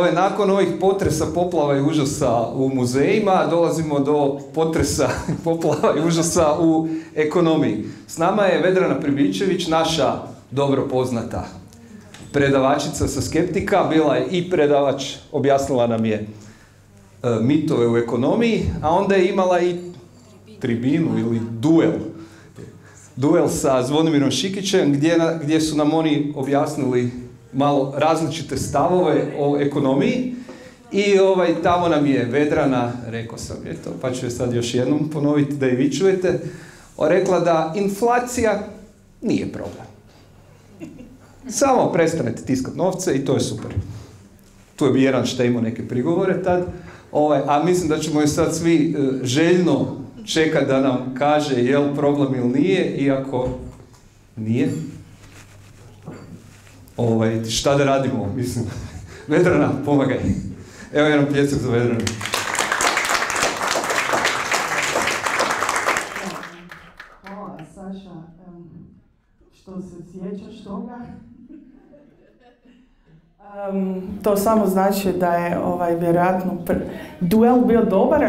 nakon ovih potresa, poplava i užasa u muzejima, dolazimo do potresa, poplava i užasa u ekonomiji. S nama je Vedrana Pribičević, naša dobro poznata predavačica sa Skeptika, bila je i predavač, objasnila nam je mitove u ekonomiji, a onda je imala i tribinu ili duel sa Zvonimirom Šikićem, gdje su nam oni objasnili malo različite stavove o ekonomiji i tamo nam je Vedrana, rekao sam je to, pa ću je sad još jednom ponoviti da i vi čujete, rekla da inflacija nije problem. Samo prestanete tiskati novce i to je super. Tu je Bjeran šta imao neke prigovore tad, a mislim da ćemo je sad svi željno čekati da nam kaže je li problem ili nije, iako nije. Šta da radimo, mislim. Vedrana, pomagaj. Evo jedan pljesak za Vedranu. Hvala, Saša. Što se sjećaš toga? To samo znači da je vjerojatno duel bio dobar.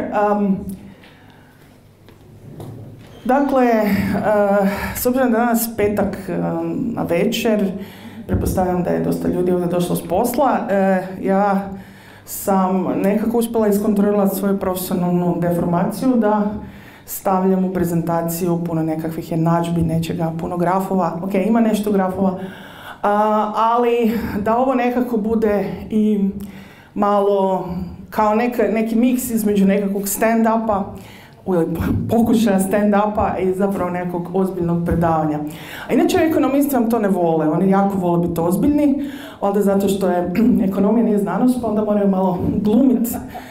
Dakle, s obzirom da danas petak na večer, pretpostavljam da je dosta ljudi ovdje došlo s posla, ja sam nekako uspjela iskontrolirati svoju profesionalnu deformaciju da stavljam u prezentaciju puno nekakvih jednadžbi, nečega, puno grafova. Ok, ima nešto grafova, ali da ovo nekako bude i malo kao neki miks između nekakvog stand-upa ili pokušaja stand-upa i zapravo nekog ozbiljnog predavanja. A inače ekonomisti vam to ne vole, oni jako vole biti ozbiljni, onda zato što je ekonomija nije znanost, pa onda moraju malo glumiti.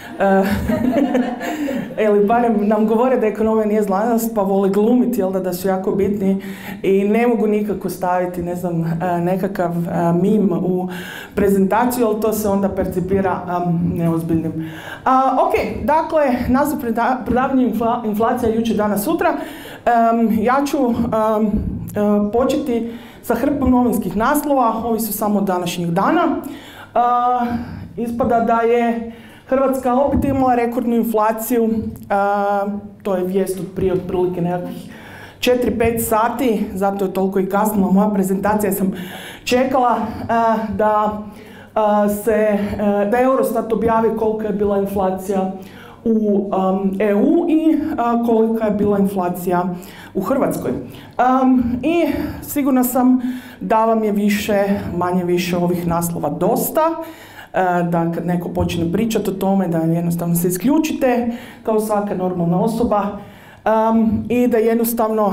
Ili barem nam govore da ekonomija nije znanost, pa vole glumiti, da su jako bitni i ne mogu nikako staviti, ne znam, nekakav mim u prezentaciju, ali to se onda percipira neozbiljnim. Ok, dakle, naziv predavanja inflacija jučer, danas, sutra. Ja ću početi sa hrpom novinskih naslova, ovi su samo od današnjih dana. Ispada da je Hrvatska opet imala rekordnu inflaciju, to je vijest od prije otprilike nekakvih 4-5 sati, zato je toliko i kasnila moja prezentacija, sam čekala da Eurostat objavi kolika je bila inflacija u EU i kolika je bila inflacija u Hrvatskoj. I sigurna sam da vam je manje više ovih naslova dosta, da kad neko počne pričati o tome, da jednostavno se isključite kao svaka normalna osoba i da jednostavno,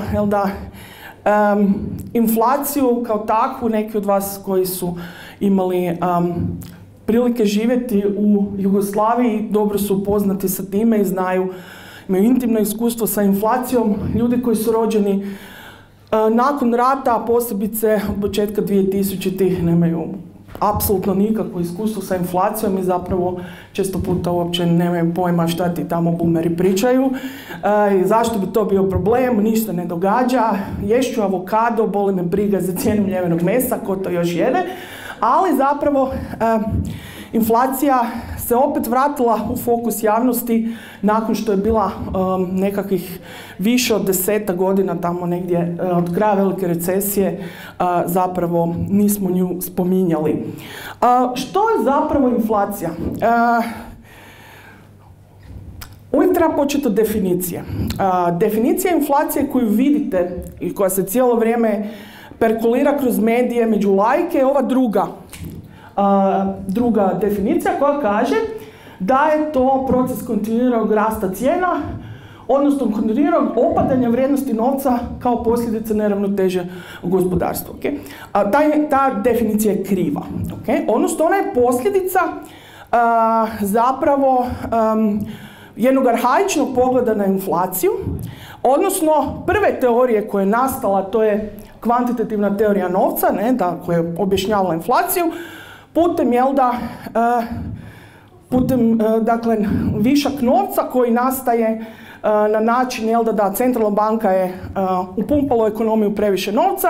inflaciju kao takvu, neki od vas koji su imali prilike živjeti u Jugoslaviji, dobro su upoznati sa time i imaju intimno iskustvo sa inflacijom. Ljudi koji su rođeni nakon rata, posebice od početka 2000-ih, nemaju apsolutno nikakvo iskustvo sa inflacijom i zapravo često puta uopće nemaju pojma šta ti tamo boomeri pričaju. Zašto bi to bio problem, ništa ne događa, ješću avokado, boli me briga za cijenu mljevenog mesa, ko to još jede, ali zapravo inflacija se opet vratila u fokus javnosti nakon što je bila nekakvih više od 10 godina, tamo negdje od kraja velike recesije, zapravo nismo nju spominjali. Što je zapravo inflacija? Uvijek treba početi od definicije. Definicija inflacije koju vidite i koja se cijelo vrijeme perkulira kroz medije među laike je ova druga definicija koja kaže da je to proces kontinuiranog rasta cijena, odnosno kontinuiranog opadanja vrijednosti novca kao posljedica neravnoteže u gospodarstvu. Okay? Ta definicija je kriva. Okay? Odnosno ona je posljedica zapravo jednog arhaičnog pogleda na inflaciju, odnosno prve teorije koja je nastala, to je kvantitativna teorija novca, koja je objašnjavala inflaciju, putem dakle, višak novca koji nastaje na način da centralna banka je upumpala u ekonomiju previše novca,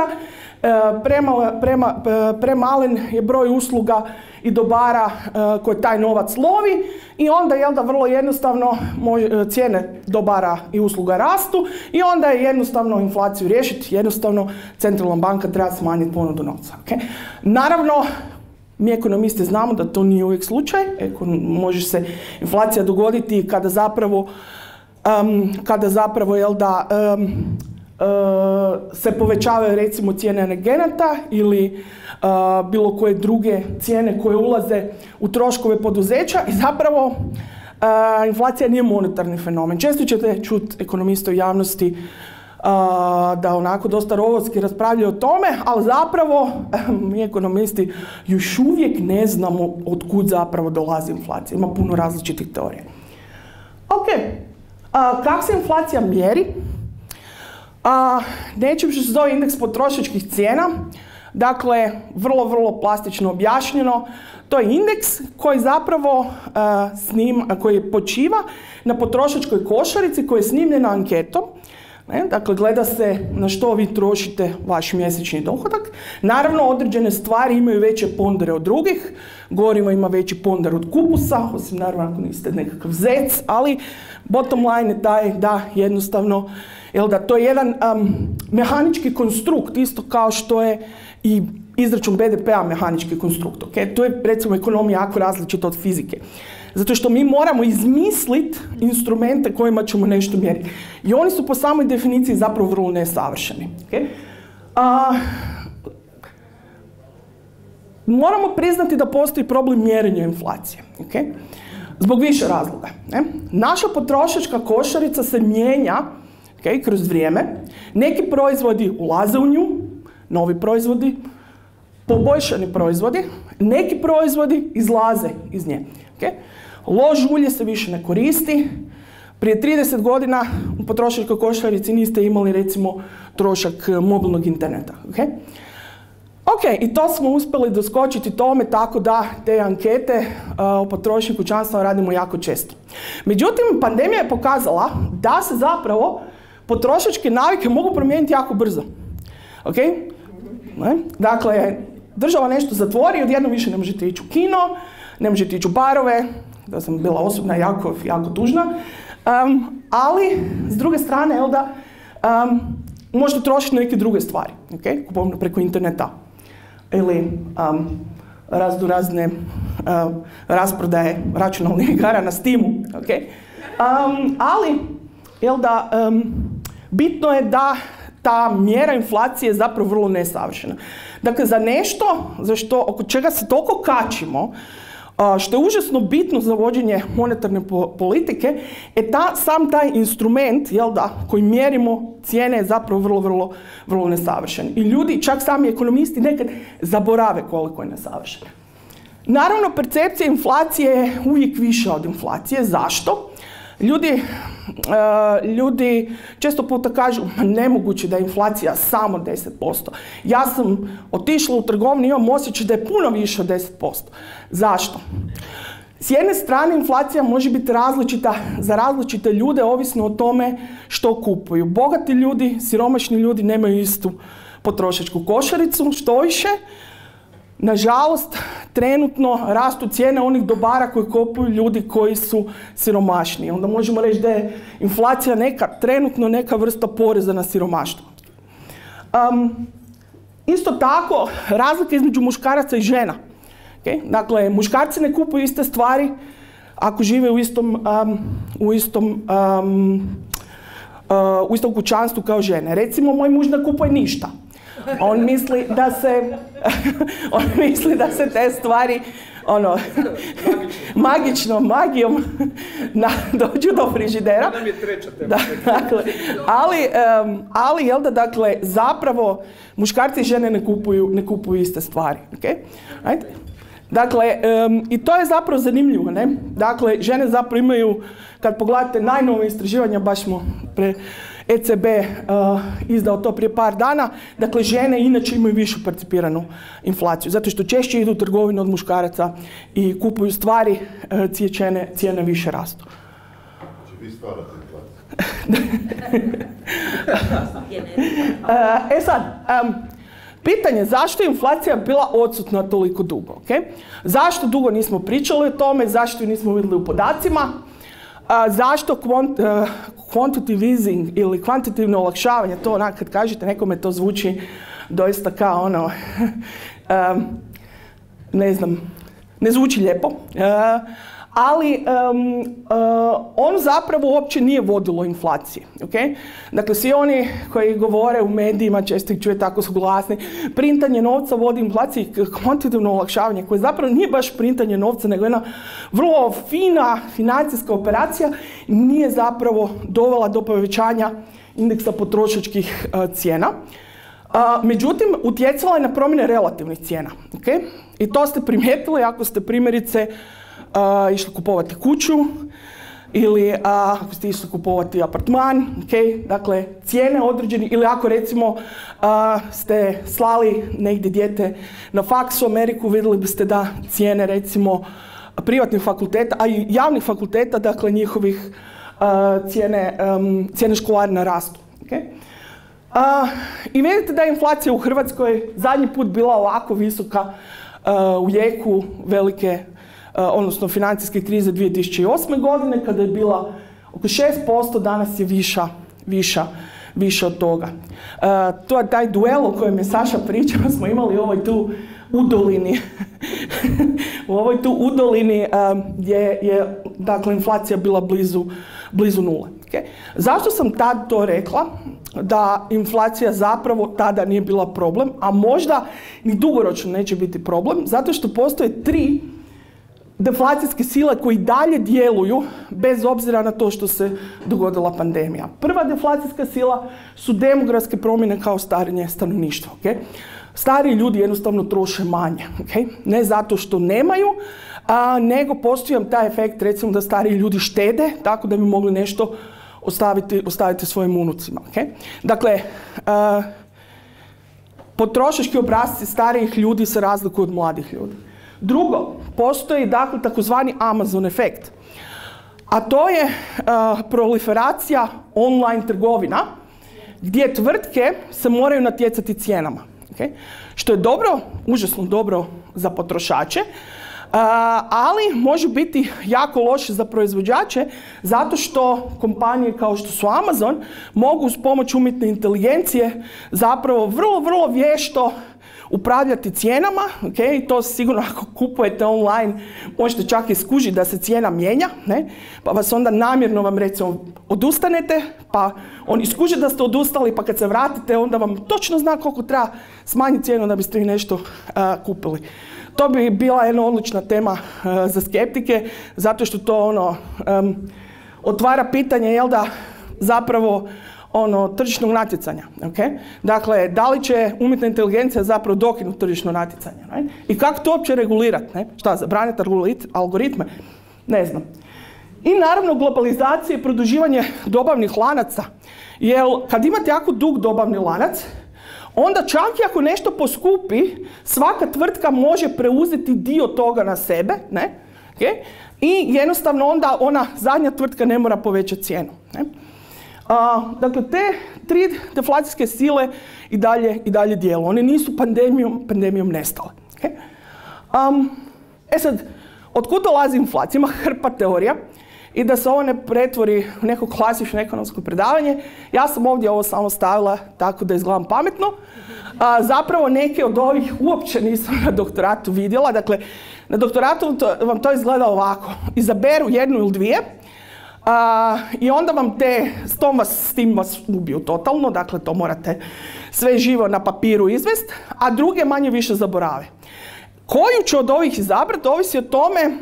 premalen je broj usluga i dobara koje taj novac lovi i onda vrlo jednostavno cijene dobara i usluga rastu i onda je jednostavno inflaciju riješiti, jednostavno centralna banka treba smanjiti ponudu novca. Okay? Naravno, mi ekonomisti znamo da to nije uvijek slučaj, može se inflacija dogoditi kada zapravo se povećavaju recimo cijene energenata ili bilo koje druge cijene koje ulaze u troškove poduzeća i zapravo inflacija nije monetarni fenomen. Često ćete čuti ekonomiste u javnosti da onako dosta rovotski raspravljaju o tome, ali zapravo mi ekonomisti još uvijek ne znamo od kud zapravo dolazi inflacija. Ima puno različitih teorija. Ok, kako se inflacija mjeri? Nečim što se zove indeks potrošačkih cijena, dakle, vrlo plastično objašnjeno, to je indeks koji zapravo koji počiva na potrošačkoj košarici koja je snimljena anketom. Dakle, gleda se na što vi trošite vaš mjesečni dohodak. Naravno, određene stvari imaju veće pondere od drugih. Gorivo ima veći ponder od kupusa, osim naravno ako niste nekakav zec, ali bottom line je taj da jednostavno, to je jedan mehanički konstrukt, isto kao što je i izračun BDP-a mehanički konstrukt. Okay? To je, recimo, ekonomija jako različita od fizike. Zato što mi moramo izmisliti instrumente kojima ćemo nešto mjeriti. I oni su po samoj definiciji zapravo vrlo nesavršeni. Okay? Moramo priznati da postoji problem mjerenja inflacije. Okay? Zbog više razloga. Ne? Naša potrošačka košarica se mijenja kroz vrijeme. Neki proizvodi ulaze u nju, novi proizvodi, poboljšani proizvodi, neki proizvodi izlaze iz nje. Okay? Lož ulje se više ne koristi. Prije 30 godina u potrošačkoj košarici niste imali, recimo, trošak mobilnog interneta. Okay? Ok, i to smo uspjeli doskočiti tome tako da te ankete o potrošnji kućanstva radimo jako često. Međutim, pandemija je pokazala da se zapravo potrošačke navike mogu promijeniti jako brzo. Okay? Dakle, država nešto zatvori i odjednom više ne možete ići u kino, ne možete ići u barove, da sam bila osobno jako tužna, ali s druge strane, možete trošiti na neke druge stvari, okay? Kupovno preko interneta ili razne rasprodaje računalnih igara na Steamu, okay? Ali, bitno je da ta mjera inflacije je zapravo vrlo nesavršena. Dakle, za nešto oko čega se toliko kačimo, što je užasno bitno za vođenje monetarne politike, je sam taj instrument, koji mjerimo cijene, je zapravo vrlo nesavršen. I ljudi, čak sami ekonomisti, nekad zaborave koliko je nesavršen. Naravno, percepcija inflacije je uvijek više od inflacije. Zašto? Ljudi često puta kažu, nemoguće da je inflacija samo 10%. Ja sam otišla u trgovinu i imam osjećaj da je puno više od 10%. Zašto? S jedne strane, inflacija može biti različita za različite ljude, ovisno o tome što kupuju. Bogati ljudi, siromašni ljudi nemaju istu potrošačku košaricu, što više. Nažalost, trenutno rastu cijene onih dobara koje kupuju ljudi koji su siromašniji. Onda možemo reći da je inflacija trenutno neka vrsta poreza na siromaštvo. Isto tako, razlika između muškaraca i žena. Okay? Dakle, muškarci ne kupuju iste stvari ako žive u istom kućanstvu kao žene. Recimo, moj muž ne kupuje ništa. On misli da se te stvari magijom dođu do frižidera. Nam je treća tema. Dakle, zapravo muškarci i žene ne kupuju iste stvari. Okay? Right? Dakle, i to je zapravo zanimljivo, ne? Dakle, žene zapravo imaju, kad pogledate najnovije istraživanja, baš smo ECB izdao to prije par dana, dakle, žene inače imaju višu percipiranu inflaciju, zato što češće idu u trgovinu od muškaraca i kupuju stvari, cijene više rastu. Znači, vi stvarate inflaciju? Sad, pitanje zašto je inflacija bila odsutna toliko dugo, okay? Zašto dugo nismo pričali o tome, zašto ju nismo vidjeli u podacima, zašto quantitative easing ili kvantitativno olakšavanje, to onak kad kažete nekome to zvuči doista kao ono, ne znam, ne zvuči lijepo, ali on zapravo uopće nije vodilo inflaciji. Okay? Dakle, svi oni koji govore u medijima, često ih čuje tako su glasni, printanje novca vodi inflaciji, kvantitativno olakšavanje, koje zapravo nije baš printanje novca, nego jedna vrlo fina financijska operacija, nije zapravo dovela do povećanja indeksa potrošačkih cijena. Međutim, utjecala je na promjene relativnih cijena. Okay? I to ste primijetili ako ste primjerice išli kupovati kuću ili ako ste išli kupovati apartman, okay? Dakle, cijene određeni, ili ako recimo ste slali negdje dijete na faks u Ameriku, vidjeli biste da cijene recimo privatnih fakulteta, a i javnih fakulteta, dakle njihovih cijene školarina rastu. Okay? I vidite da je inflacija u Hrvatskoj zadnji put bila ovako visoka u jeku velike, odnosno financijske krize 2008. godine, kada je bila oko 6%, danas je viša od toga. To je taj duel o kojem je Saša pričala, smo imali u ovoj tu udolini, u ovoj tu udolini gdje je dakle, inflacija bila blizu nule. Okay? Zašto sam tad to rekla? Da inflacija zapravo tada nije bila problem, a možda ni dugoročno neće biti problem, zato što postoje 3 deflacijske sile koji dalje djeluju bez obzira na to što se dogodila pandemija. Prva deflacijska sila su demografske promjene kao starenje stanovništva. Okay? Stariji ljudi jednostavno troše manje. Okay? Ne zato što nemaju, nego postoji taj efekt recimo da stariji ljudi štede tako da bi mogli nešto ostaviti svojim unucima. Okay? Dakle, potrošački obrasci starijih ljudi se razlikuju od mladih ljudi. Drugo, postoji dakle takozvani Amazon efekt, a to je proliferacija online trgovina gdje tvrtke se moraju natjecati cijenama. Okay? Što je dobro, užasno dobro za potrošače, ali može biti jako loše za proizvođače zato što kompanije kao što su Amazon mogu uz pomoć umjetne inteligencije zapravo vrlo vješto upravljati cijenama, okay? To sigurno ako kupujete online možete čak i skužiti da se cijena mijenja, ne? Pa vas onda namjerno vam recimo odustanete, pa oni skuže da ste odustali, pa kad se vratite onda vam točno zna koliko treba smanjiti cijenu da biste vi nešto kupili. To bi bila jedna odlična tema za skeptike, zato što to otvara pitanje, jel da, zapravo tržišnog natjecanja. Okay? Dakle, da li će umjetna inteligencija zapravo dokinuti tržišno natjecanje? Right? I kako to uopće regulirati? Ne? Šta, zabraniti algoritme? Ne znam. I naravno globalizacija i produživanje dobavnih lanaca. Jer kad imate jako dug dobavni lanac, onda čak i ako nešto poskupi, svaka tvrtka može preuzeti dio toga na sebe, ne? Okay? I jednostavno onda ona zadnja tvrtka ne mora povećati cijenu. Ne? Dakle, te 3 deflacijske sile i dalje djeluju. One nisu pandemijom nestale. Okay? Sad, otkud dolazi inflacija? Ima hrpa teorija. I da se ovo ne pretvori u neko klasično ekonomsko predavanje, ja sam ovdje ovo samo stavila tako da izgledam pametno. Zapravo neke od ovih uopće nisam na doktoratu vidjela. Dakle, na doktoratu vam to izgleda ovako. Izaberu 1 ili 2 i onda vam s tim vas ubiju totalno. Dakle, to morate sve živo na papiru izvesti, a druge manje više zaborave. Koju ću od ovih izabrati, ovisi o tome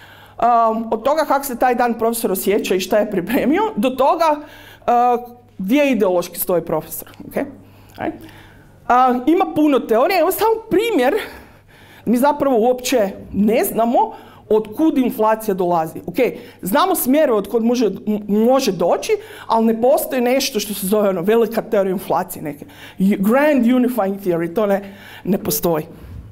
od toga kako se taj dan profesor osjeća i šta je pripremio, do toga gdje ideološki stoji profesor. Okay? Ima puno teorije, evo samo primjer, mi zapravo uopće ne znamo od kud inflacija dolazi. Okay, znamo smjere od kud može doći, ali ne postoji nešto što se zove velika teorija inflacije, neke grand unifying theory, to ne postoji.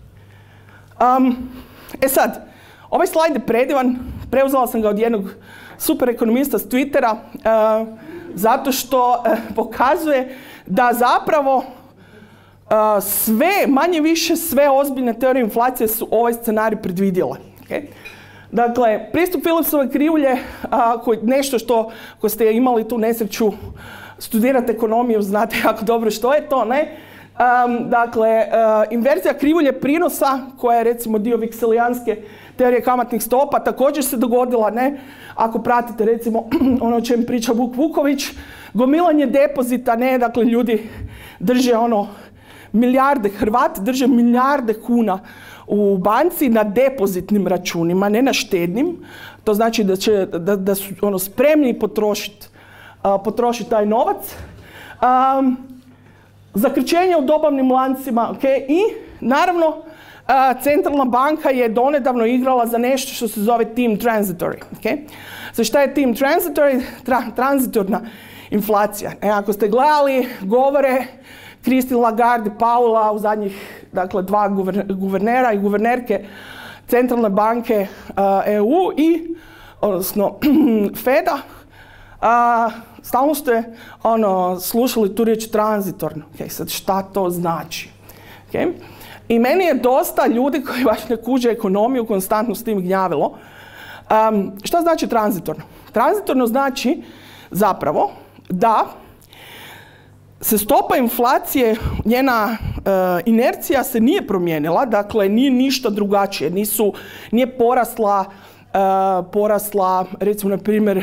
Sad, ovaj slajd je predivan, preuzela sam ga od jednog super ekonomista s Twittera, Zato što pokazuje da zapravo sve, manje više sve ozbiljne teorije inflacije su ovaj scenarij predvidjele. Okay? Dakle, pristup Philipsove krivulje, nešto što, ko ste imali tu nesreću studirati ekonomiju, znate jako dobro što je to, ne? Dakle, inverzija krivulje prinosa, koja je recimo dio vikselijanske teorije kamatnih stopa, također se dogodila, ne? Ako pratite recimo ono o čem priča Vuk Vuković, gomilanje depozita, ne? Dakle, ljudi drže milijarde, Hrvati drže milijarde kuna u banci na depozitnim računima, ne na štednim. To znači da su spremni potrošiti taj novac. Zakrčenje u dobavnim lancima, okay? I naravno centralna banka je donedavno igrala za nešto što se zove team transitory. Okay? Za šta je team transitory? Tranzitorna inflacija. Ako ste gledali govore Christine Lagarde i Powella u zadnjih, dakle, 2 guvernera i guvernerke centralne banke EU i, odnosno, Feda, stalno ste slušali tu riječ tranzitorno. Okay, sad šta to znači? Okay? I meni je dosta ljudi koji baš ne kuže ekonomiju konstantno s tim gnjavilo. Šta znači tranzitorno? Tranzitorno znači zapravo da se stopa inflacije, njena inercija se nije promijenila, dakle nije ništa drugačije, nije porasla recimo na primjer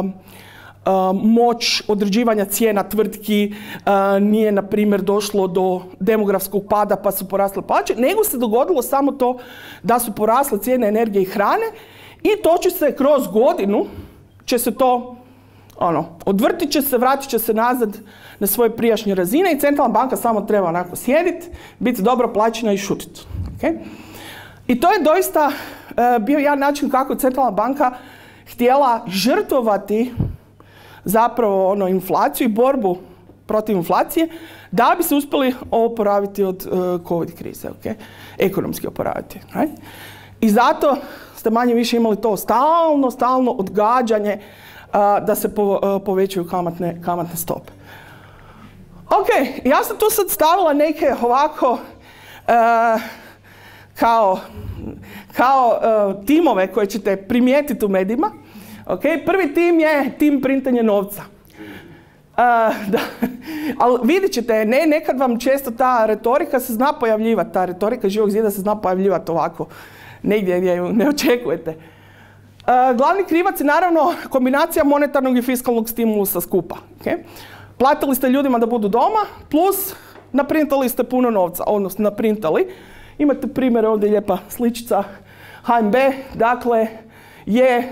moć određivanja cijena tvrtki, nije na primjer došlo do demografskog pada pa su porasle plaće, nego se dogodilo samo to da su porasle cijene energije i hrane i to će se kroz godinu, će se to odvrtit će se, vratit će se nazad na svoje prijašnje razine i centralna banka samo treba onako sjediti, biti dobro plaćena i šutiti. Okay? I to je doista bio jedan način kako centralna banka htjela žrtvovati zapravo inflaciju i borbu protiv inflacije da bi se uspjeli oporaviti od COVID krize, okay? Ekonomski oporaviti. Right? I zato ste manje više imali to stalno odgađanje da se povećaju kamatne stope. Ok, ja sam tu sad stavila neke ovako kao timove koje ćete primijetiti u medijima. Okay? Prvi tim je tim printanje novca. Ali vidjet ćete, nekad vam često ta retorika se zna pojavljivati, ta retorika Živog zida se zna pojavljivati ovako, negdje gdje ju ne očekujete. Glavni krivac je naravno kombinacija monetarnog i fiskalnog stimulusa skupa. Okay? Platili ste ljudima da budu doma, plus naprintali ste puno novca, odnosno naprintali. Imate primjer, ovdje lijepa sličica HNB, dakle je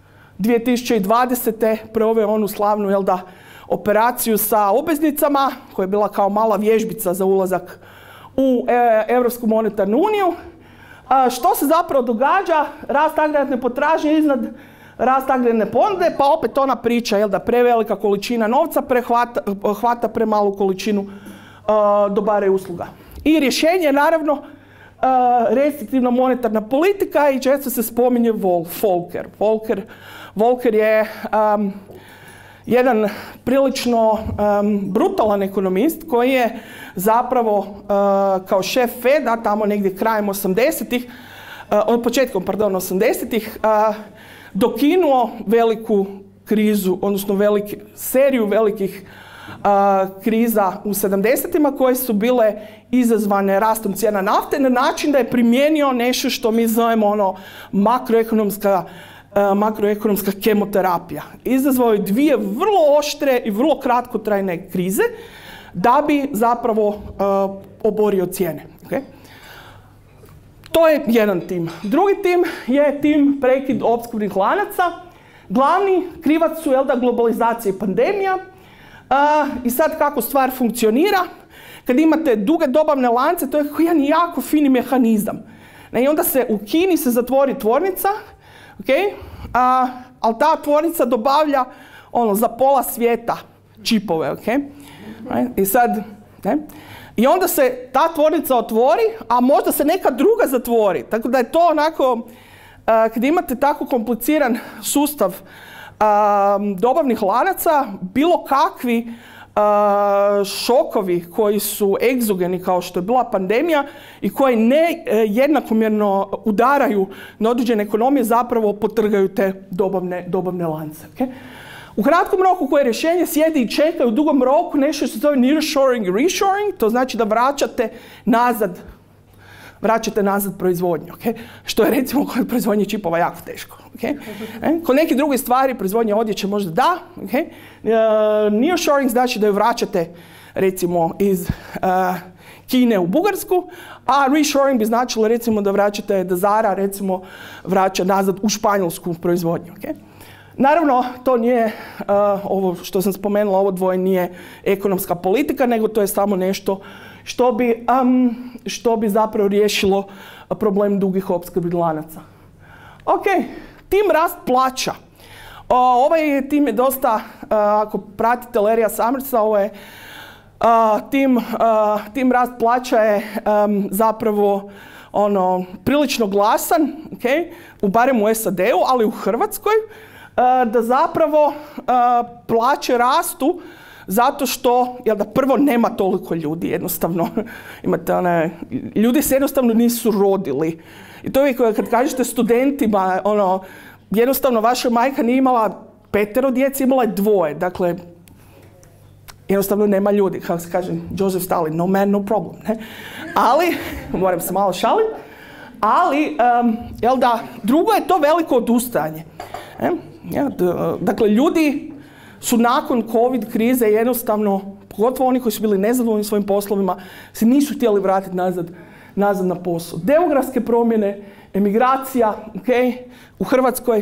2020. proveo onu slavnu operaciju sa obveznicama, koja je bila kao mala vježbica za ulazak u Europsku monetarnu uniju. Što se zapravo događa? Rast agregatne potražnje iznad rast agregatne ponude, pa opet ona priča da prevelika količina novca hvata premalu količinu dobara i usluga. I rješenje je naravno restriktivna monetarna politika i često se spominje Volcker. Volcker je jedan prilično brutalan ekonomist koji je zapravo kao šef Feda tamo negdje krajem 80-ih, početkom 80-ih, dokinuo veliku krizu, odnosno seriju velikih kriza u 70-ima koje su bile izazvane rastom cijena nafte na način da je primijenio nešto što mi zovemo makroekonomska kemoterapija. Izazvao je 2 vrlo oštre i vrlo kratkotrajne krize da bi zapravo oborio cijene. Okay? To je jedan tim. Drugi tim je tim prekid opskrbnih lanaca. Glavni krivac su globalizacija i pandemija. I sad kako stvar funkcionira, kad imate duge dobavne lance, to je jedan jako fini mehanizam. I onda se u Kini se zatvori tvornica, okay? Ali ta tvornica dobavlja za pola svijeta čipove. Okay? Right? I sad, i onda se ta tvornica otvori, a možda se neka druga zatvori. Tako da je to onako, kad imate tako kompliciran sustav dobavnih lanaca, bilo kakvi šokovi koji su egzogeni kao što je bila pandemija i koji ne jednakomjerno udaraju na određene ekonomije, zapravo potrgaju te dobavne lance. Okay? U kratkom roku koje rješenje sjedi i čeka, u dugom roku nešto što se zove nearshoring i reshoring, to znači da vraćate nazad proizvodnju, okay? Što je recimo kod proizvodnje čipova jako teško. Okay? Kod nekih drugih stvari, proizvodnje odjeće možda da. Okay? Nearshoring znači da ju vraćate recimo iz Kine u Bugarsku, a reshoring bi značilo recimo da vraćate, da Zara recimo vraća nazad u španjolsku proizvodnju. Okay? Naravno, to nije, ovo što sam spomenula, ovo dvoje nije ekonomska politika, nego to je samo nešto što bi zapravo riješilo problem dugih opskrbnih lanaca. Ok, tim rast plaća. Ovaj tim je dosta, ako pratite Larrya Summersa, ovo je tim rast plaća je zapravo prilično glasan, okay, barem u SAD-u, ali u Hrvatskoj, da zapravo plaće rastu zato što, jel da, prvo nema toliko ljudi, jednostavno, imate ljudi se jednostavno nisu rodili. I to uvijek kad kažete studentima, jednostavno vaša majka nije imala 5 djece, imala je 2, dakle, jednostavno nema ljudi, kako se kaže Joseph Stalin, no man, no problem, ne? Ali, moram se malo šaliti, ali, jel da, drugo je to veliko odustajanje. Dakle, ljudi su nakon COVID krize jednostavno, pogotovo oni koji su bili nezadovoljni svojim poslovima, se nisu htjeli vratiti nazad na posao. Demografske promjene, emigracija, okay, u Hrvatskoj.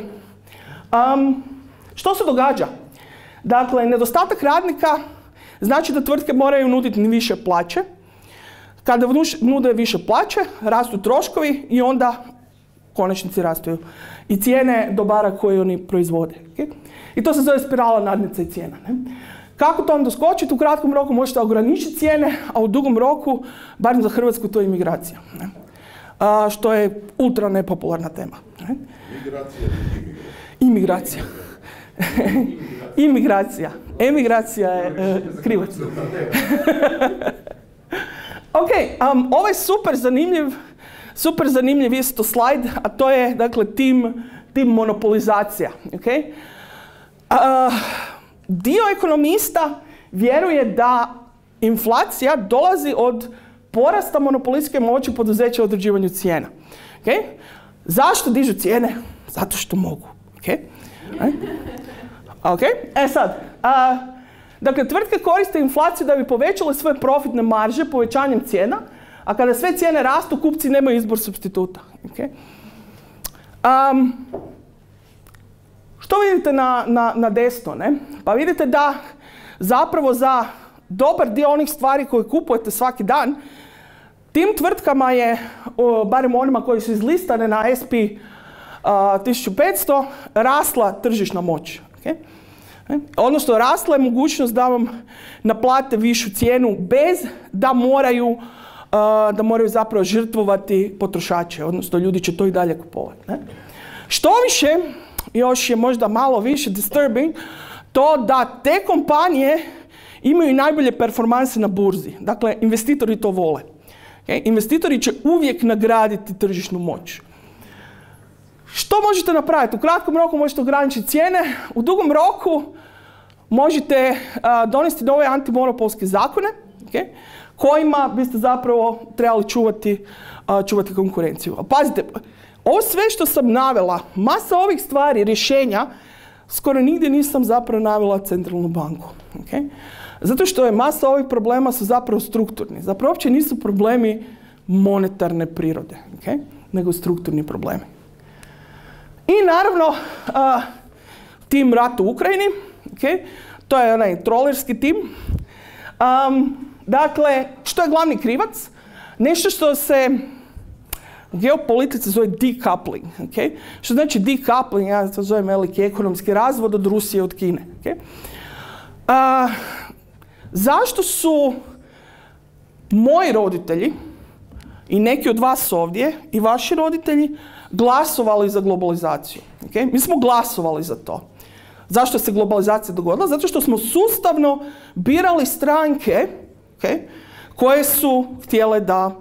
Što se događa? Dakle, nedostatak radnika znači da tvrtke moraju nuditi više plaće. Kada nude više plaće, rastu troškovi i onda u konačnici rastu i cijene dobara koje oni proizvode. Okay? I to se zove spirala nadnice i cijena. Ne? Kako to vam doskočiti? U kratkom roku možete ograničiti cijene, a u dugom roku, barem za Hrvatsku, to je imigracija. Ne? Što je ultra nepopularna tema. Ne? Imigracija. Imigracija. Emigracija je krivac. Ok, ovo je super zanimljiv isto slajd, a to je, dakle, tim monopolizacija. Okay? Dio ekonomista vjeruje da inflacija dolazi od porasta monopolističke moći poduzeća u određivanju cijena. Okay? Zašto dižu cijene? Zato što mogu. Okay? Okay? Sad, dakle, tvrtke koriste inflaciju da bi povećale svoje profitne marže povećanjem cijena, a kada sve cijene rastu, kupci nemaju izbor supstituta. Okay? Što vidite na desno? Ne? Pa vidite da zapravo za dobar dio onih stvari koje kupujete svaki dan, tim tvrtkama je, barem onima koji su izlistane na SP 1500, rasla tržišna moć. Okay? Odnosno, rasla je mogućnost da vam naplate višu cijenu bez da moraju zapravo žrtvovati potrošače, odnosno ljudi će to i dalje kupovati. Ne? Što više, još je možda malo više disturbing, to da te kompanije imaju najbolje performanse na burzi. Dakle, investitori to vole. Okay? Investitori će uvijek nagraditi tržišnu moć. Što možete napraviti? U kratkom roku možete ograničiti cijene, u dugom roku možete donesti nove antimonopolske zakone, okay, kojima biste zapravo trebali čuvati konkurenciju. A pazite, ovo sve što sam navela, masa ovih stvari, rješenja, skoro nigdje nisam zapravo navela centralnu banku. Okay? Zato što je masa ovih problema su zapravo strukturni. Zapravo uopće nisu problemi monetarne prirode, okay? Nego strukturni problemi. I naravno, tim rat u Ukrajini, okay? To je onaj trolerski tim. Dakle, što je glavni krivac? Nešto što se u geopolitici zove decoupling. Okay? Što znači decoupling? Ja to zovem veliki ekonomski razvod od Rusije i od Kine. Okay? Zašto su moji roditelji i neki od vas ovdje i vaši roditelji glasovali za globalizaciju? Okay? Mi smo glasovali za to. Zašto se globalizacija dogodila? Zato što smo sustavno birali stranke, okay, koje su htjele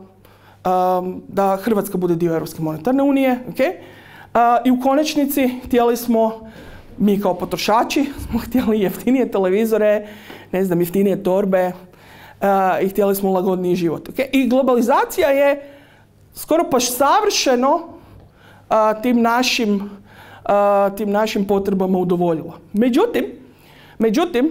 da Hrvatska bude dio Europske monetarne unije, okay? I u konačnici htjeli smo, mi kao potrošači, smo htjeli jeftinije televizore, ne znam, jeftinije torbe i htjeli smo lagodniji život. Okay? I globalizacija je skoro pa savršeno tim našim potrebama udovoljila. Međutim,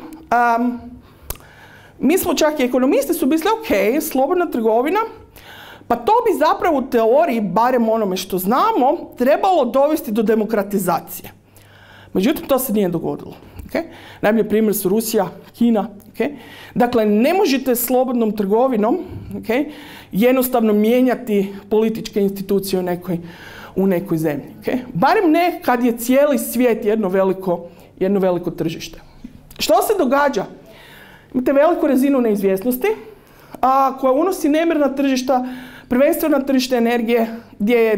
mi smo čak i ekonomisti su mislili, ok, slobodna trgovina, pa to bi zapravo u teoriji, barem onome što znamo, trebalo dovesti do demokratizacije. Međutim, to se nije dogodilo. Okay? Najbolji primjer su Rusija, Kina. Okay? Dakle, ne možete slobodnom trgovinom, okay, jednostavno mijenjati političke institucije u nekoj zemlji. Okay? Barem ne kad je cijeli svijet jedno veliko tržište. Što se događa? Imate veliku razinu neizvjesnosti koja unosi nemirna tržišta, prvenstveno na tržište energije, gdje je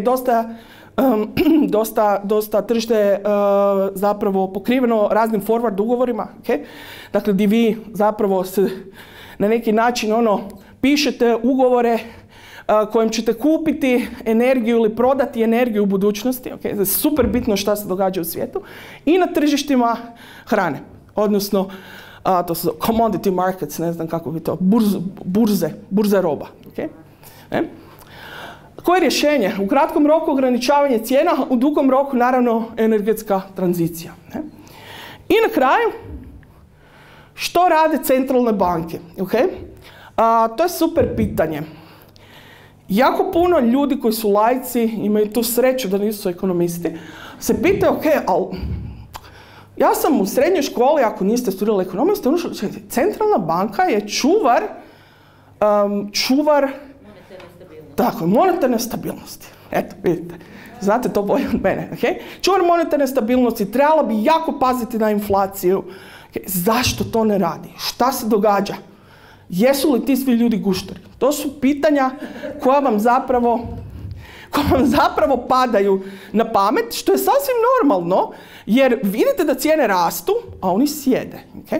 dosta tržište zapravo pokriveno raznim forward ugovorima. Okay? Dakle, gdje vi zapravo se na neki način pišete ugovore kojim ćete kupiti energiju ili prodati energiju u budućnosti. Okay? Super bitno šta se događa u svijetu. I na tržištima hrane, odnosno to su commodity markets, ne znam kako bi to, burze roba. Okay? Koje je rješenje? U kratkom roku ograničavanje cijena, u dugom roku naravno energetska tranzicija. Ne? I na kraju, što rade centralne banke? Okay? To je super pitanje. Jako puno ljudi koji su laici, imaju tu sreću da nisu ekonomisti, se pitaju, ok, ali ja sam u srednjoj školi, ako niste studirali ekonomiju, ste centralna banka je čuvar monetarne stabilnosti. Eto, vidite, znate to bolje od mene. Okay? Čuvar monetarne stabilnosti, trebala bi jako paziti na inflaciju. Okay? Zašto to ne radi? Šta se događa? Jesu li ti svi ljudi gušteri? To su pitanja koja vam zapravo padaju na pamet, što je sasvim normalno, jer vidite da cijene rastu, a oni sjede. Okay?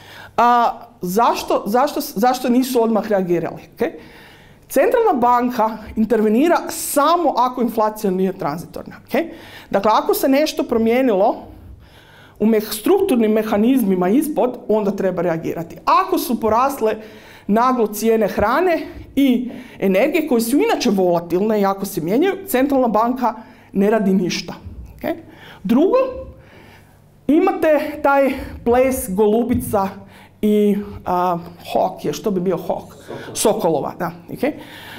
Zašto nisu odmah reagirali? Okay? Centralna banka intervenira samo ako inflacija nije tranzitorna. Okay? Dakle, ako se nešto promijenilo u strukturnim mehanizmima ispod, onda treba reagirati. Ako su porasle naglo cijene hrane i energije, koje su inače volatilne i ako se mijenjaju, centralna banka ne radi ništa. Okay? Drugo, imate taj ples golubica i hok je, što bi bio hok? Sokolova, da. Okay?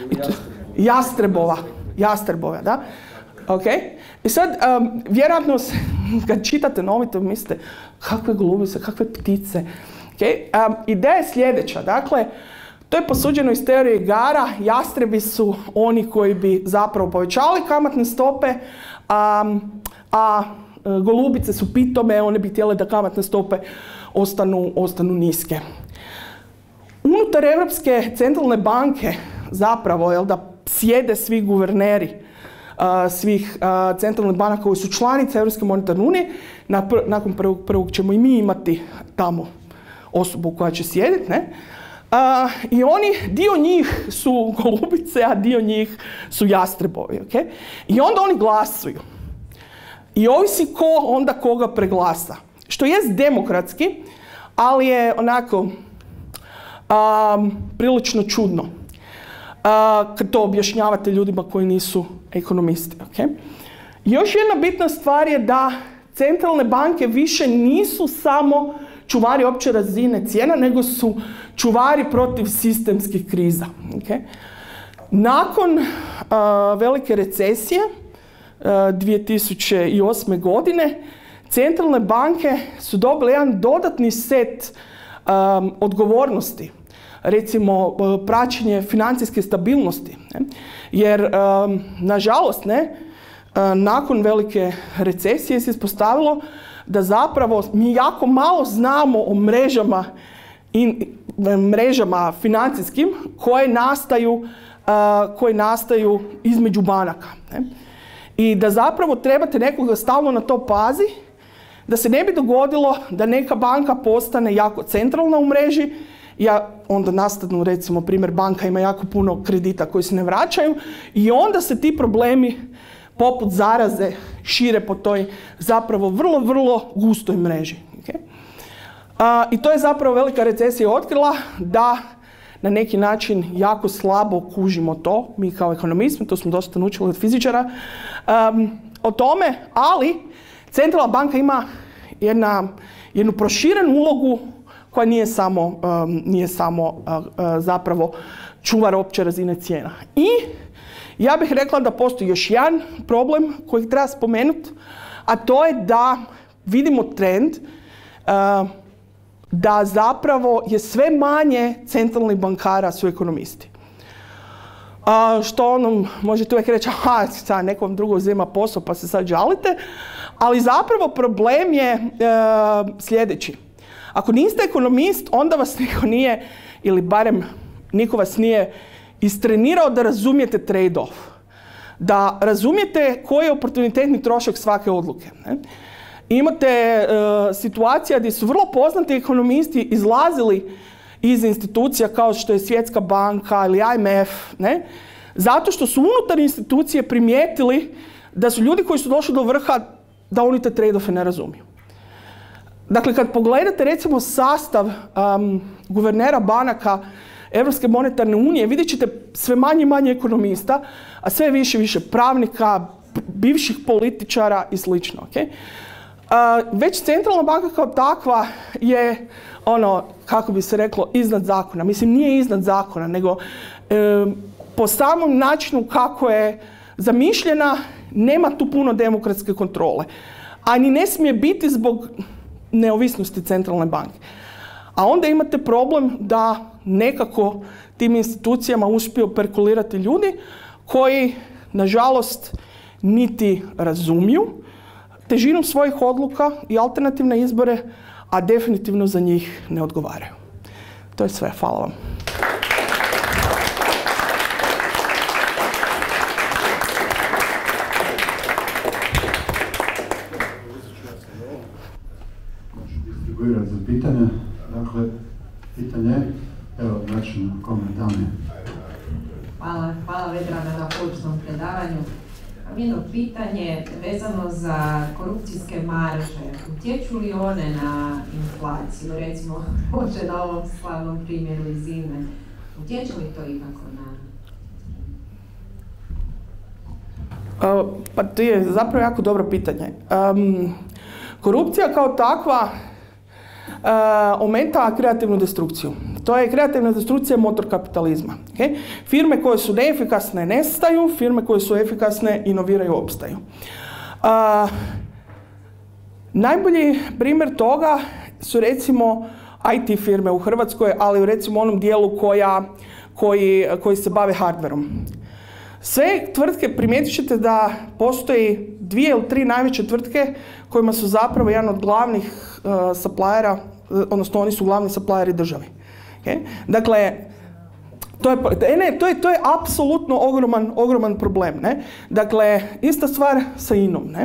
Jastrebova, da. Okay? I sad, vjerojatno, kad čitate novine, mislite, kakve golubice, kakve ptice. Okay? Ideja je sljedeća, dakle, to je posuđeno iz teorije igara, jastrebi su oni koji bi zapravo povećali kamatne stope, a golubice su pitome, one bi htjele da kamatne stope ostanu niske. Unutar Europske centralne banke zapravo, da sjede svi guverneri svih centralnih banaka koji su članice Europske monetarne unije, nakon prvog ćemo i mi imati tamo osobu koja će sjediti, ne? I dio njih su golubice, a dio njih su jastrebovi. Okay? I onda oni glasuju. I ovisi ko onda koga preglasa. Što jest demokratski, ali je onako prilično čudno kad to objašnjavate ljudima koji nisu ekonomisti. Okay? Još jedna bitna stvar je da centralne banke više nisu samo čuvari opće razine cijena, nego su čuvari protiv sistemskih kriza. Okay? Nakon velike recesije 2008. godine, centralne banke su dobile jedan dodatni set odgovornosti, recimo praćenje financijske stabilnosti. Ne? Jer, nažalost, nakon velike recesije se ispostavilo da zapravo mi jako malo znamo o mrežama financijskim koje nastaju između banaka. Ne? I da zapravo trebate nekoga stalno na to pazi, da se ne bi dogodilo da neka banka postane jako centralna u mreži, onda nastanu, recimo, primjer, banka ima jako puno kredita koji se ne vraćaju i onda se ti problemi poput zaraze šire po toj zapravo vrlo, vrlo gustoj mreži. Okay? I to je zapravo velika recesija otkrila da na neki način jako slabo kužimo to, mi kao ekonomisti, to smo dosta naučili od fizičara, o tome, ali centralna banka ima jednu proširenu ulogu koja nije samo zapravo čuvar opće razine cijena. I ja bih rekla da postoji još jedan problem koji treba spomenuti, a to je da vidimo trend da zapravo je sve manje centralnih bankara su ekonomisti. Što možete uvijek reći, sad nekom drugom uzima posao pa se sad žalite, ali zapravo problem je sljedeći. Ako niste ekonomist, onda vas niko nije, ili barem niko vas nije istrenirao da razumijete trade-off. Da razumijete koji je oportunitetni trošak svake odluke. Ne? Imate situacija gdje su vrlo poznati ekonomisti izlazili iz institucija kao što je Svjetska banka ili IMF, ne? Zato što su unutar institucije primijetili da su ljudi koji su došli do vrha, da oni te trade-offe ne razumiju. Dakle, kad pogledate recimo sastav guvernera banaka Europske monetarne unije, vidjet ćete sve manje i manje ekonomista, a sve više i više pravnika, bivših političara i slično. Okay? Već centralna banka kao takva je, kako bi se reklo, iznad zakona. Mislim, nije iznad zakona, nego po samom načinu kako je zamišljena, nema tu puno demokratske kontrole. A ni ne smije biti zbog neovisnosti centralne banke. A onda imate problem da nekako tim institucijama uspiju perkulirati ljudi koji, nažalost, niti razumiju težinu svojih odluka i alternativne izbore, a definitivno za njih ne odgovaraju. To je sve. Hvala vam. Za pitanje. Dakle, pitanje, evo, način komentar. Hvala Vedrana na poučnom predavanju. Jedno pitanje vezano za korupcijske marže. Utječu li one na inflaciju? Recimo, može na ovom slavnom primjeru iz INA-e. Utječe li to ikako na... Pa to je zapravo jako dobro pitanje. Korupcija kao takva ometa kreativnu destrukciju. To je kreativna destrukcija motor kapitalizma. Okay? Firme koje su neefikasne nestaju, firme koje su efikasne inoviraju, opstaju. Najbolji primjer toga su recimo IT firme u Hrvatskoj, ali u recimo onom dijelu koji se bave hardverom. Sve tvrtke, primijetit ćete da postoji 2 ili 3 najveće tvrtke kojima su zapravo jedan od glavnih suppliera, odnosno oni su glavni supplieri državi. Okay? Dakle, to je apsolutno ogroman problem. Ne? Dakle, ista stvar sa INA-om. Ne?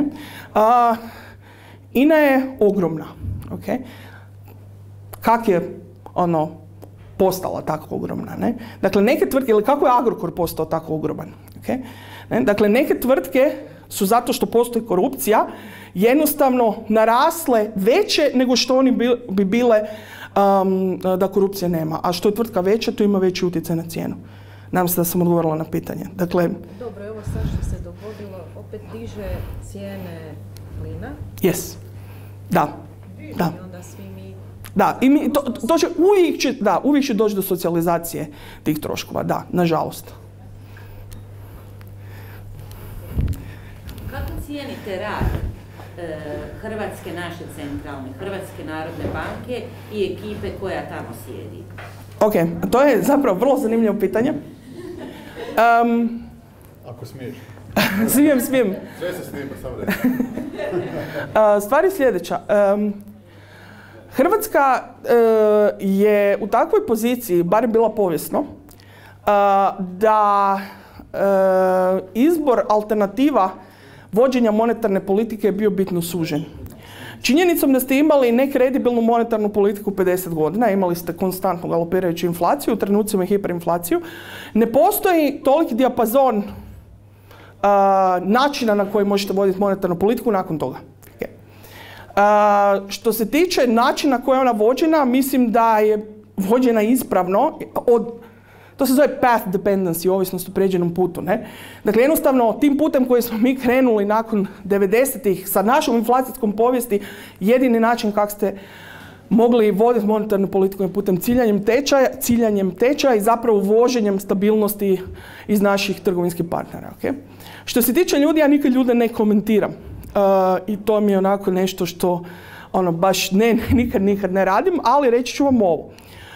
INA je ogromna. Okay? Kak je postala tako ogromna? Ne? Dakle, neke tvrtke, ili kako je Agrokor postao tako ogroman? Okay? Ne? Dakle, neke tvrtke su zato što postoji korupcija jednostavno narasle veće nego što oni bi bile da korupcije nema. A što je tvrtka veća, to ima veći utjecaj na cijenu. Nadam se da sam odgovorila na pitanje. Dakle, dobro, ovo sad što se dogodilo, opet diže cijene plina? Yes. Da. Da. I onda svi mi... Da, i to će uvijek će doći do socijalizacije tih troškova, da, nažalost. Kako cijenite rad Hrvatske naše centralne, Hrvatske narodne banke i ekipe koja tamo sjedi? Ok, to je zapravo vrlo zanimljivo pitanje. Ako smiješ. Smijem. Sve se snima, samo da. Stvar je sljedeća. Hrvatska je u takvoj poziciji, barem bila povijesno, da izbor alternativa vođenja monetarne politike je bio bitno sužen. činjenicom da ste imali nekredibilnu monetarnu politiku 50 godina, imali ste konstantno galopirajuću inflaciju, u trenucima hiperinflaciju, ne postoji toliki dijapazon načina na koji možete voditi monetarnu politiku nakon toga. Što se tiče načina na koji je ona vođena, mislim da je vođena ispravno to se zove path dependency, ovisnost o prijeđenom putu. Ne? Dakle, jednostavno, tim putem koji smo mi krenuli nakon 90-ih sa našom inflacijskom povijesti, jedini način kako ste mogli voditi monetarnu politiku je putem ciljanjem tečaja i zapravo uvoženjem stabilnosti iz naših trgovinskih partnera. Okay? Što se tiče ljudi, ja nikad ljude ne komentiram. I to mi je onako nešto što baš nikad ne radim, ali reći ću vam ovo.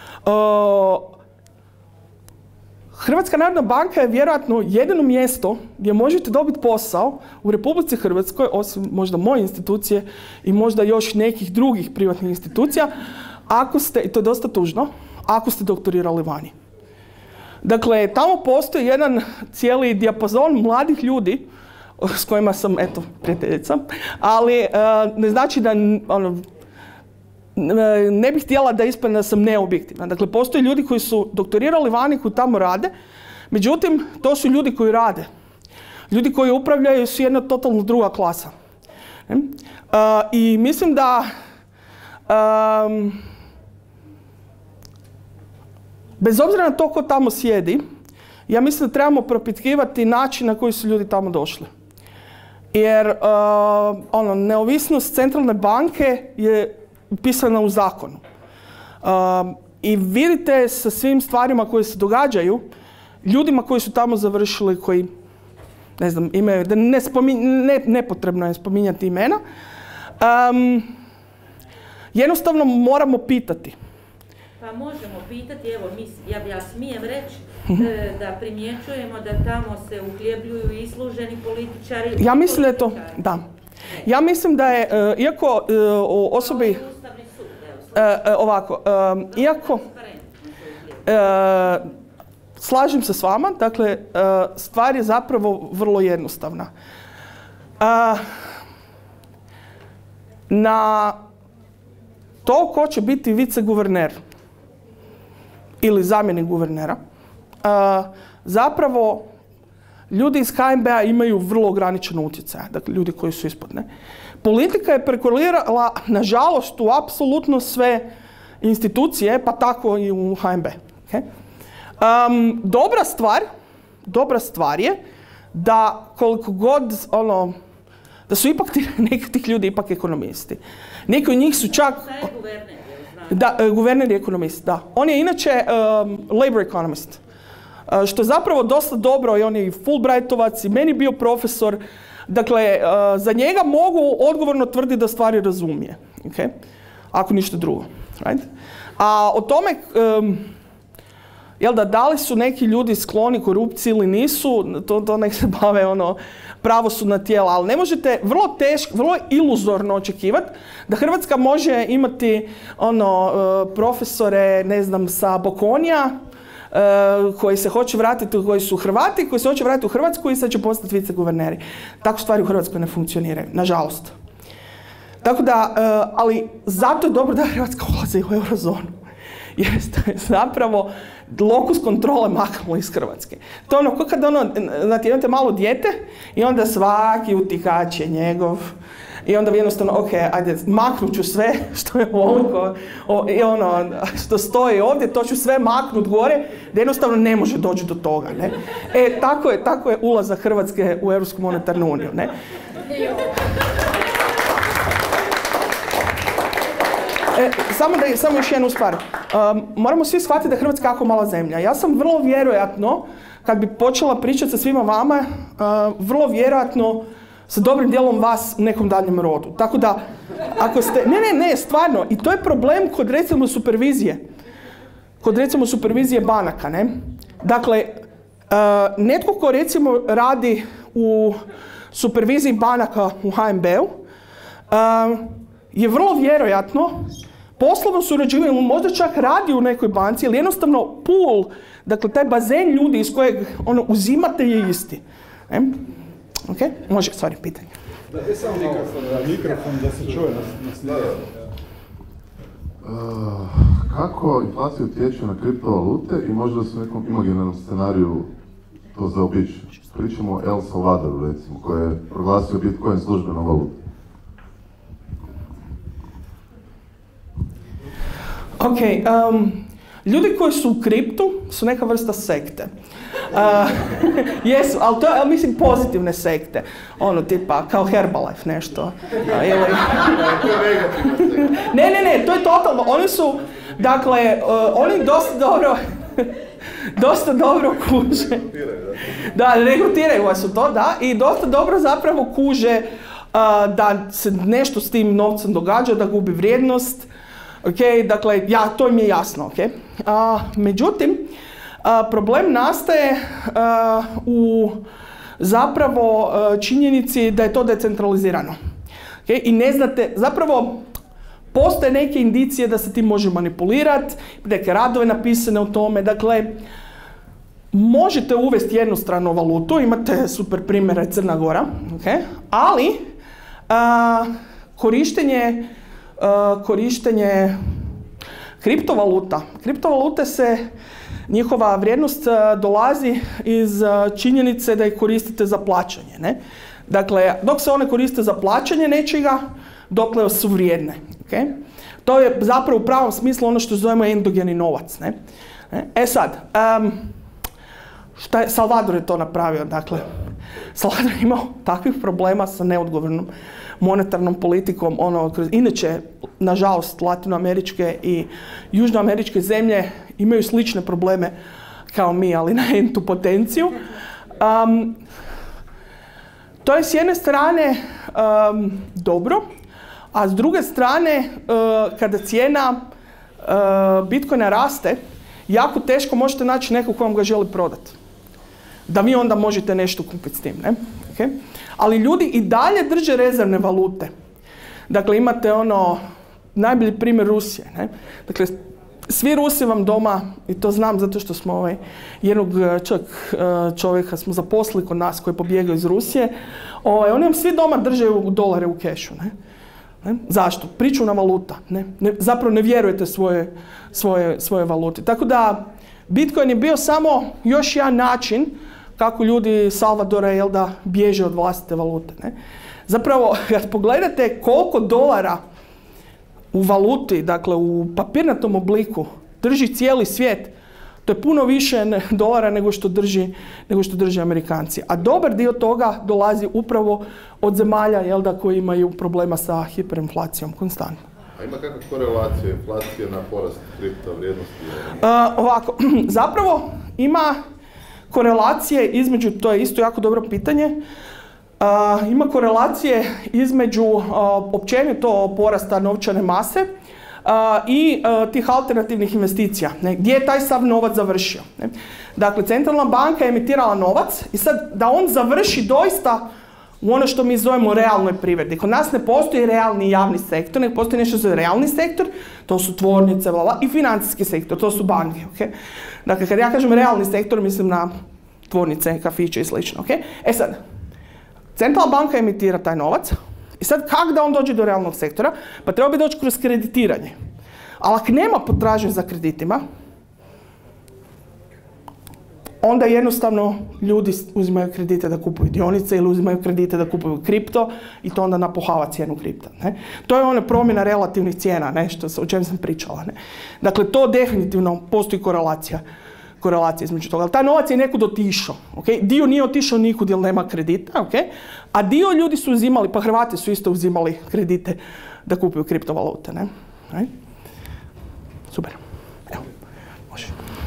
Hrvatska narodna banka je vjerojatno jedino mjesto gdje možete dobiti posao u Republici Hrvatskoj, osim možda moje institucije i možda još nekih drugih privatnih institucija, ako ste, i to je dosta tužno, ako ste doktorirali vani. Dakle, tamo postoji jedan cijeli dijapazon mladih ljudi s kojima sam, prijateljica, ali ne znači da ne bih htjela da ispadne da sam neobjektivna. Dakle, postoje ljudi koji su doktorirali vani, koji tamo rade, međutim, to su ljudi koji rade. Ljudi koji upravljaju su jedna totalno druga klasa. I mislim da bez obzira na to ko tamo sjedi, ja mislim da trebamo propitkivati način na koji su ljudi tamo došli. Jer neovisnost centralne banke je upisana u zakonu. I vidite sa svim stvarima koje se događaju, ljudima koji su tamo završili, koji, ne znam, imaju, da nepotrebno je spominjati imena, jednostavno moramo pitati. Pa možemo pitati, evo, ja smijem reći da primjećujemo da tamo se uhljebljuju isluženi političari. Ja mislim da je to, da. Ja mislim da je, iako osobi... Ovako, iako... Slažem se s vama, dakle, stvar je zapravo vrlo jednostavna. Na to ko će biti viceguverner ili zamjenik guvernera, zapravo ljudi iz HNB-a imaju vrlo ograničen utjecaj, dakle ljudi koji su ispod, ne. Politika je prekolirala, nažalost, u apsolutno sve institucije, pa tako i u HNB. Okay? Dobra stvar je da koliko god, da su ipak neki tih ljudi ipak ekonomisti. Neki od njih su čak... Da, guverner je ekonomist, da. On je inače labor economist. Što je zapravo dosta dobro, i on je Fulbrightovac i meni bio profesor. Dakle, za njega mogu odgovorno tvrditi da stvari razumije. Okay? Ako ništa drugo. Right? A o tome, da li su neki ljudi skloni korupciji ili nisu, to nek se bave pravosudna tijela, ali ne možete vrlo iluzorno očekivati da Hrvatska može imati profesore, ne znam, sa Bokonija, koji se hoće vratiti, koji su Hrvati, koji se hoće vratiti u Hrvatsku i sad će postati viceguverneri. Tako stvari u Hrvatskoj ne funkcioniraju, nažalost. Tako da, ali zato je dobro da Hrvatska ulazi u eurozonu. Jer ste zapravo lokus kontrole maknuli iz Hrvatske. To je kao kad imate malo dijete i onda svaki utihač je njegov. I onda jednostavno, ok, ajde, maknut ću sve što je ovoliko, što stoji ovdje, to ću sve maknut gore, da jednostavno ne može doći do toga, ne. Tako je ulazak Hrvatske u Europsku monetarnu uniju, ne. Samo još jednu stvar. Moramo svi shvatiti da je Hrvatska jako mala zemlja. Ja sam vrlo vjerojatno, kad bi počela pričati sa svima vama, vrlo vjerojatno sa dobrim dijelom vas u nekom daljem rodu. Tako da, ako ste... Ne, stvarno. I to je problem kod recimo supervizije. Kod recimo supervizije banaka, ne? Dakle, netko ko recimo radi u superviziji banaka u HNB-u, je vrlo vjerojatno poslovno surađivanje, možda čak radi u nekoj banci, ali jednostavno pool, dakle taj bazen ljudi iz kojeg uzimate je isti. Ne? Ok? Može, sorry, pitanje. Mikrofon da se čuje na snimku. Kako inflacija utječe na kriptovalute i možda su u nekom imaginarnom scenariju to zaobići? Pričamo o El Salvadoru, recimo, koji je proglasio Bitcoin službenom valutom. Ok, ljudi koji su u kriptu su neka vrsta sekte. Jesu, ali mislim pozitivne sekte. Ono tipa kao Herbalife nešto. Ne, to je totalno. Oni su, dakle, oni dosta dobro kuže. Da, regrutiraju vas u to, da. I dosta dobro zapravo kuže da se nešto s tim novcem događa, da gubi vrijednost. Ok, dakle, to im je jasno, ok. Međutim, problem nastaje u zapravo činjenici da je to decentralizirano. Okay? I ne znate, zapravo postoje neke indicije da se tim može manipulirati, neke radove napisane o tome, dakle, možete uvesti jednostranu valutu, imate super primjere Crna Gora, okay? Ali korištenje kriptovalute njihova vrijednost dolazi iz činjenice da ih koristite za plaćanje. Ne? Dakle, dok se one koriste za plaćanje nečega, dokle su vrijedne. Okay? To je zapravo u pravom smislu ono što zovemo endogeni novac. Ne? Sad, Salvador je to napravio. Dakle, Salvador je imao takvih problema sa neodgovornom monetarnom politikom. Inače, nažalost, latinoameričke i južnoameričke zemlje imaju slične probleme kao mi, ali na entu potenciju. To je s jedne strane dobro, a s druge strane, kada cijena Bitcoina raste, jako teško možete naći nekog ko vam ga želi prodati. Da vi onda možete nešto kupiti s tim, ne? Okay? Ali ljudi i dalje drže rezervne valute. Dakle, imate najbolji primjer Rusije, ne? Dakle, svi Rusi vam doma, i to znam zato što smo jednog čovjeka smo zaposlili kod nas koji je pobjegao iz Rusije, oni vam svi doma drže dolare u kešu, ne? Zašto? Pričuvna valuta. Zapravo ne vjerujete svoje valuti. Tako da Bitcoin je bio samo još jedan način kako ljudi Salvadora bježe od vlastite valute. Ne? Zapravo, kad pogledate koliko dolara u valuti, dakle u papirnatom obliku, drži cijeli svijet, to je puno više dolara nego što drži Amerikanci. A dobar dio toga dolazi upravo od zemalja koji imaju problema sa hiperinflacijom konstantno. A ima kakva korelacija inflacije na porast kripto vrijednosti? Ovako, zapravo ima korelacije između, to je isto jako dobro pitanje, ima korelacije između općenito porasta novčane mase i tih alternativnih investicija, ne, gdje je taj sav novac završio. Ne. Dakle, centralna banka je emitirala novac i sad da on završi doista u ono što mi zovemo realnoj privredi. Kod nas ne postoji realni javni sektor, nego postoji nešto za realni sektor, to su tvornice, i financijski sektor, to su banke. Okay? Dakle, kad ja kažem realni sektor, mislim na tvornice, kafiće i slično. Okay? Sad, centralna banka emitira taj novac i sad kako da on dođe do realnog sektora? Pa treba bi doći kroz kreditiranje. Ali ako nema potražnje za kreditima, onda jednostavno ljudi uzimaju kredite da kupuju dionice ili uzimaju kredite da kupuju kripto i to onda napuhava cijenu kripta. Ne? To je ona promjena relativnih cijena, ne? O čem sam pričala. Ne? Dakle, to definitivno postoji korelacija između toga. Ali taj novac je nekud otišao. Okay? Dio nije otišao nikud jer nema kredita, okay? A dio ljudi su uzimali, pa Hrvati su isto uzimali kredite da kupuju kriptovalute. Ne? Ne? Super. Evo, može.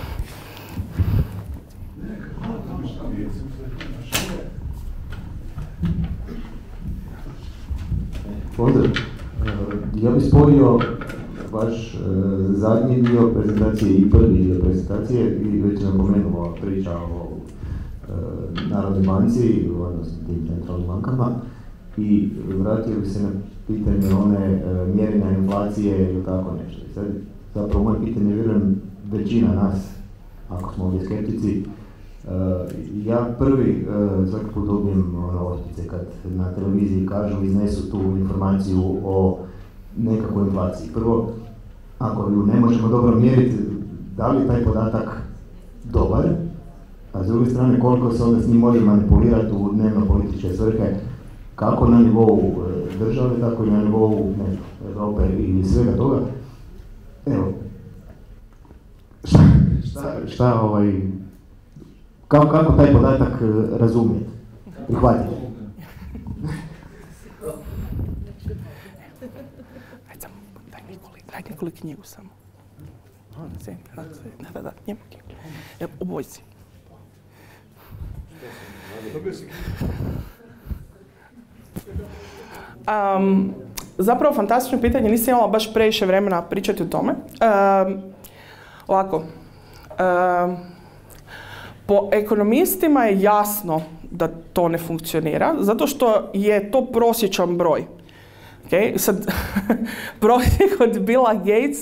Pozdrav. Ja bih spojio vaš zadnji dio prezentacije i prvi dio prezentacije i već je napomenula priča o Narodnoj banci, odnosno tim centralnim bankama i vratio bih se na pitanje one mjerenja inflacije ili tako nešto. Sad, zapravo moje pitanje, vjerujem, većina nas, ako smo ovdje skeptici, Ja prvi svaki put dobijem otpice kad na televiziji kažu iznesu tu informaciju o nekakvoj inflaciji. Prvo, ako ju ne možemo dobro mjeriti, da li je taj podatak dobar, a s druge strane koliko se onda s njim može manipulirati u dnevno-političke svrhe, kako na nivou države, tako i na nivou Europe i svega toga. Evo, kako taj podatak razumijete, prihvatite? Daj nekoliko knjigu samo. Da, njemu knjigu. Evo, oboj si. Zapravo fantastično pitanje, nisam imala baš previše vremena pričati o tome. Ovako, po ekonomistima je jasno da to ne funkcionira, zato što je to prosječan broj. Okay? Sad, prosjek od Billa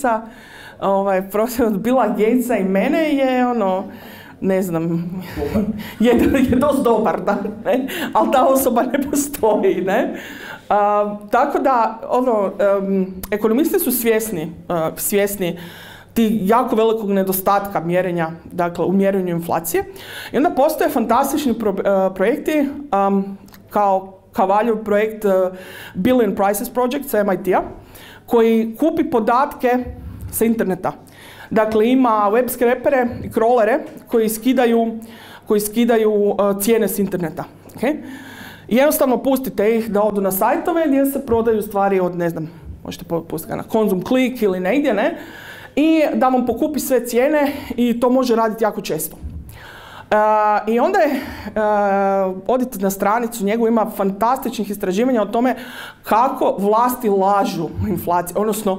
Gatesa i mene je ne znam, je dosta dobar, da, ne? Ali ta osoba ne postoji, ne? Tako da, ekonomisti su svjesni ti jako velikog nedostatka mjerenja, dakle, u mjerenju inflacije. I onda postoje fantastični projekti, kao Kavaljev projekt Billion Prices Project sa MIT-a, koji kupi podatke sa interneta. Dakle, ima web scrapere i crawlere koji skidaju cijene s interneta. Okay? I jednostavno pustite ih da odu na sajtove gdje se prodaju stvari od, ne znam, možete pustiti ga na Konzum Klik ili negdje, ne? I da vam pokupi sve cijene i to može raditi jako često. I onda odite na stranicu, njegov ima fantastičnih istraživanja o tome kako vlasti lažu o inflaciji, odnosno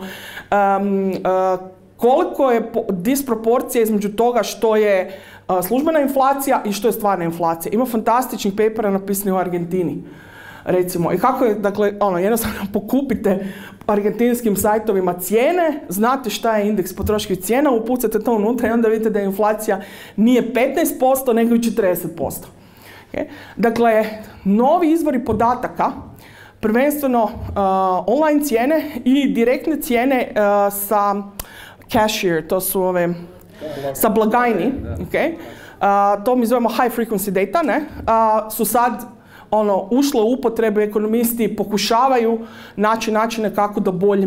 koliko je disproporcija između toga što je službena inflacija i što je stvarna inflacija. Ima fantastičnih papera napisani u Argentini, recimo. I kako je, dakle, jednostavno pokupite argentinskim sajtovima cijene, znate šta je indeks potrošačkih cijena, upucate to unutra i onda vidite da inflacija nije 15%, nego i 40%. Okay? Dakle, novi izvori podataka, prvenstveno online cijene i direktne cijene sa cashier, to su sa blagajni, okay? To mi zovemo high frequency data, ne? Su sad ušlo u upotrebu, ekonomisti pokušavaju naći načine kako da bolje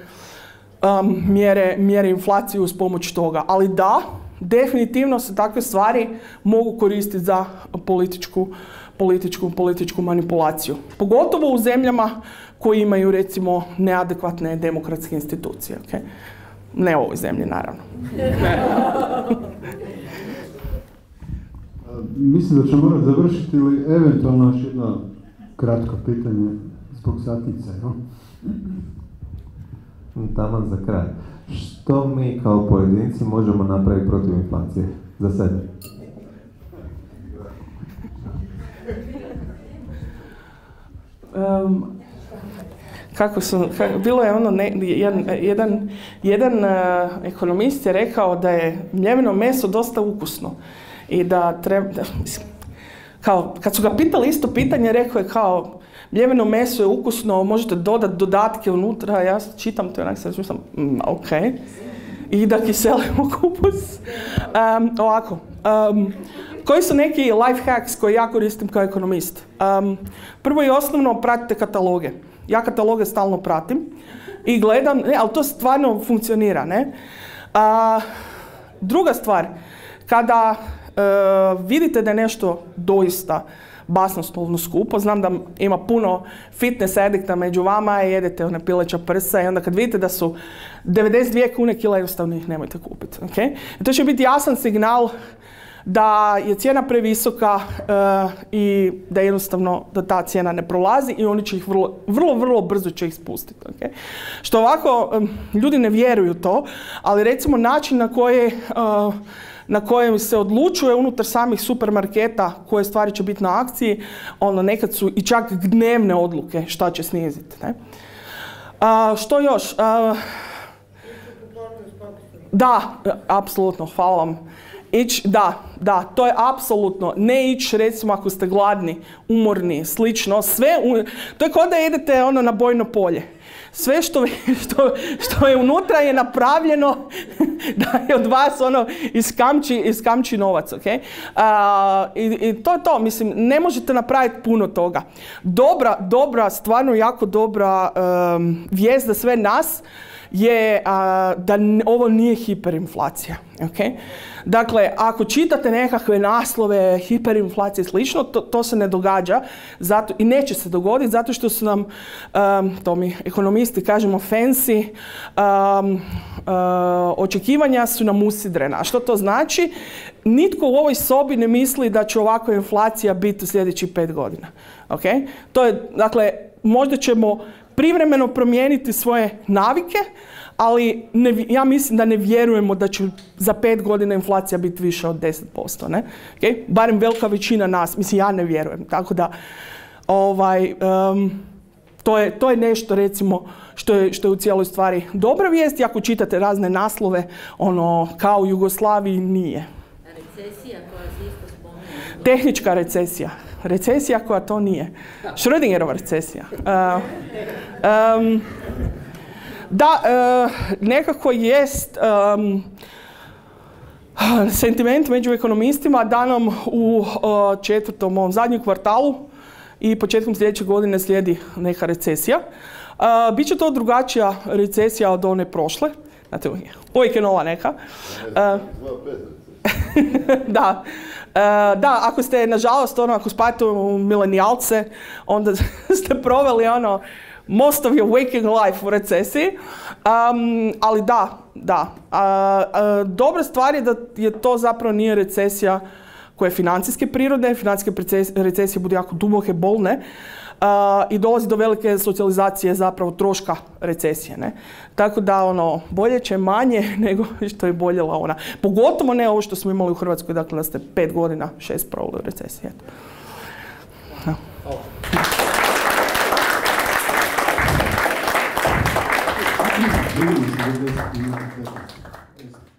mjere inflaciju uz pomoć toga. Ali da, definitivno se takve stvari mogu koristiti za političku manipulaciju. Pogotovo u zemljama koji imaju, recimo, neadekvatne demokratske institucije. Okay? Ne u ovoj zemlji, naravno. Mislim da ćemo morati završiti ili eventualno još jedno kratko pitanje zbog satnice. No? Taman za kraj. Što mi kao pojedinci možemo napraviti protiv inflacije za sebe? Bilo je jedan ekonomist je rekao da je mljeveno meso dosta ukusno i da treba, kad su ga pitali isto pitanje, rekao je kao mljeveno meso je ukusno, možete dodati dodatke unutra, ja čitam to i onak sad mislim, ok, i da kiselimo kupus. Ovako, koji su neki life hacks koje ja koristim kao ekonomist? Prvo i osnovno, pratite kataloge. Ja kataloge stalno pratim i gledam, ali to stvarno funkcionira, ne? Druga stvar, kada vidite da je nešto doista basnoslovno skupo, znam da ima puno fitness adikta među vama i jedete one pileća prsa i onda kad vidite da su 92 kune kila, jednostavno ih nemojte kupiti. Okay? I to će biti jasan signal da je cijena previsoka i da jednostavno da ta cijena ne prolazi i oni će ih vrlo brzo će ih spustiti. Okay? Što ovako, ljudi ne vjeruju to, ali recimo način na kojem se odlučuje unutar samih supermarketa koje stvari će biti na akciji, nekad su i čak dnevne odluke šta će sniziti. Ne? Što još? Da, apsolutno, hvala vam. Da, to je apsolutno, ne ići recimo ako ste gladni, umorni, slično, to je kao da idete ono na bojno polje. Sve što je unutra je napravljeno da je od vas ono iskamči novac, ok? I to je to, mislim, ne možete napraviti puno toga. Dobra, stvarno jako dobra vijest za sve nas je da ovo nije hiperinflacija, ok? Dakle, ako čitate nekakve naslove, hiperinflacije i slično, to se ne događa i neće se dogoditi zato što su nam, to mi ekonomisti kažemo fancy, očekivanja su nam usidrena. A što to znači? Nitko u ovoj sobi ne misli da će ovakva inflacija biti u sljedećih 5 godina. Okay? To je, dakle, možda ćemo privremeno promijeniti svoje navike, ali ja mislim da ne vjerujemo da će za 5 godina inflacija biti više od 10%. Ne? Okay? Barem velika većina nas, mislim ja ne vjerujem. Tako da to je nešto recimo što je u cijeloj stvari dobra vijest. I ako čitate razne naslove, ono kao u Jugoslaviji nije. Recesija koja se isto spominje. Tehnička recesija. Recesija koja to nije. Schrödingerova recesija. Nekako jest sentiment među ekonomistima da nam u ovom zadnjem kvartalu i početkom sljedeće godine slijedi neka recesija. Biće to drugačija recesija od one prošle. Znate, uvijek je nova neka. Da, ako ste, nažalost, ako spadate u milenijalce, onda ste proveli most of your waking life u recesiji. Ali da. Dobra stvar je da to zapravo nije recesija koja je financijske prirode. Financijske recesije budu jako duboke, bolne i dolazi do velike socijalizacije zapravo troška recesije. Ne? Tako da bolje će manje nego što je boljela ona. Pogotovo ne ovo što smo imali u Hrvatskoj, dakle da ste 5 godina, 6 proveli u recesiji. No.